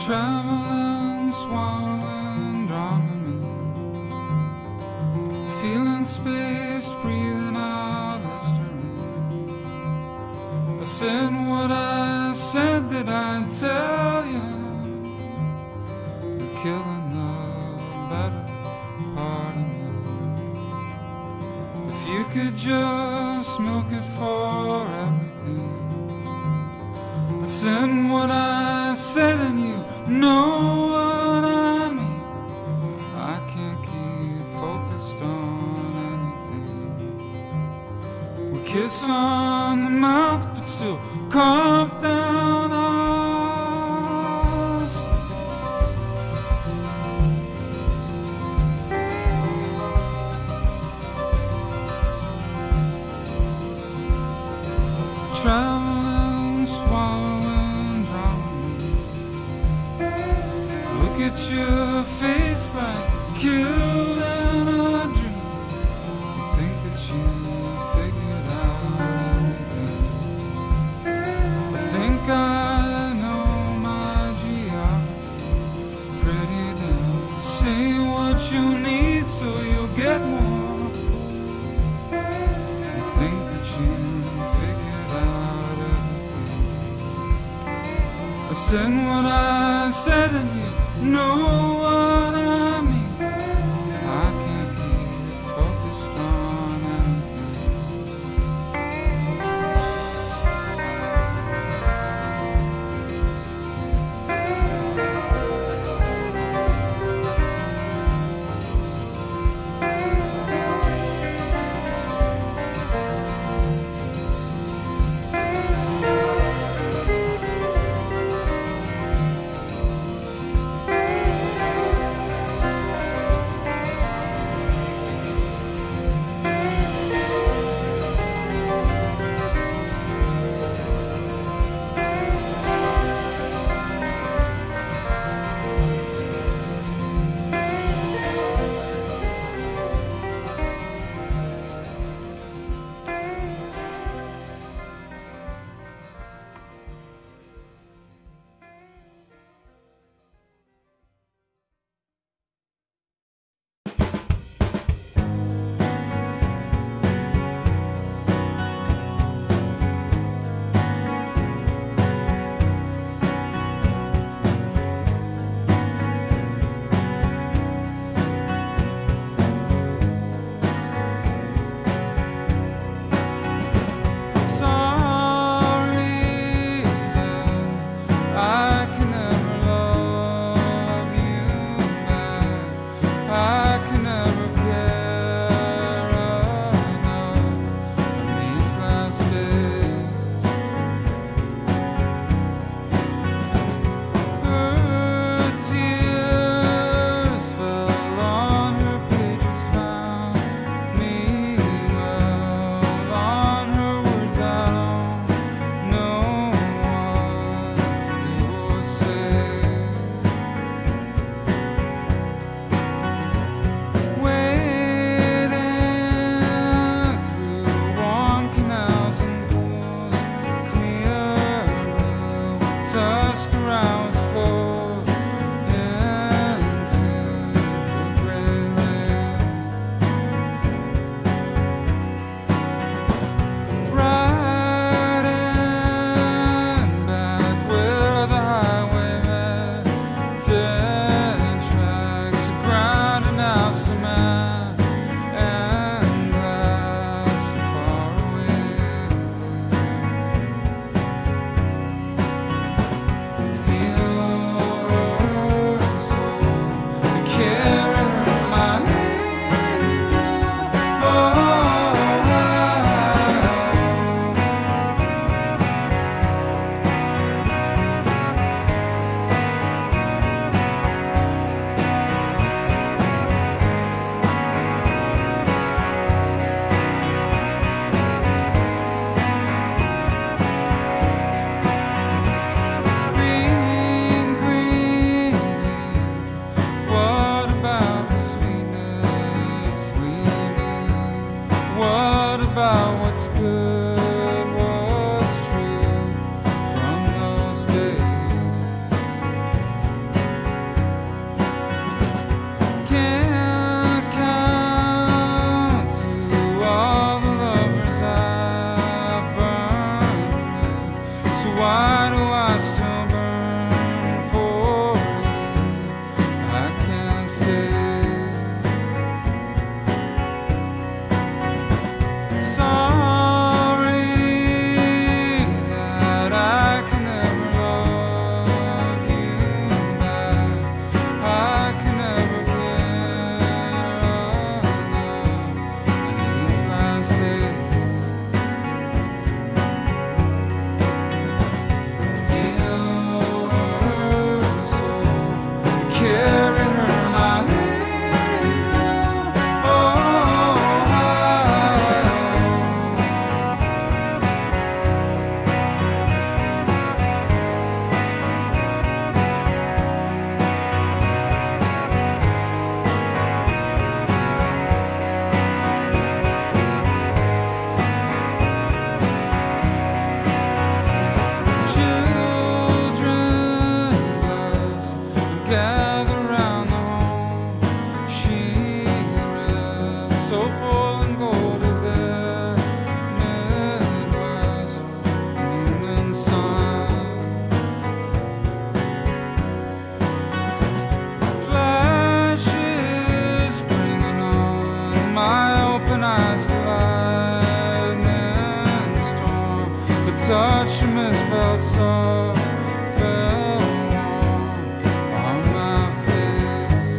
Traveling, swallowing, drowning me, feeling space, breathing out history. I said what I said that I'd tell you. You're killing the better part of me. If you could just milk it for everything. I said what I said and you know what I mean. I can't keep focused on anything. We kiss on the mouth but still cough down us. Traveling, swallowing, drowning. Look at your face like killed in a dream. You think that you figured out everything. I think I know my geography pretty damn. Say what you need so you'll get more. You think that you figured out everything. I said what I said and you know what I mean. I can't keep focused on anything. can't count to all the lovers I've burned through. So why do I still burn for you? I can't say. Sorry that I can never love you back. I can never clear enough in these last days. Heal her soul, carry her in my hand. Oh, children bless, gather round the home she rests, so full and gold of their Midwest moon and sun. Flashes bringing on my open eyes to lightning storm. The touch of mist felt soft, felt warm on my face.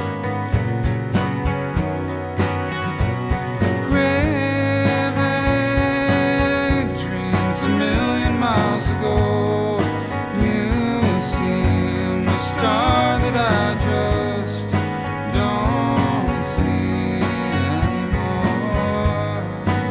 Grave dreams a million miles ago. You seem the star that I just don't see anymore.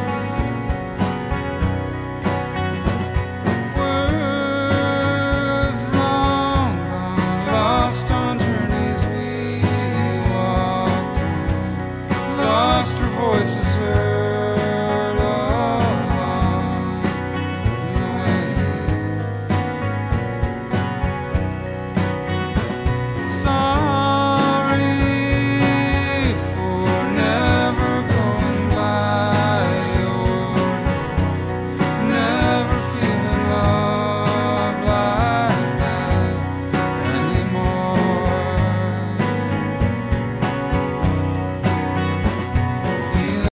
Words long gone, lost on journeys we walked on, lost her voices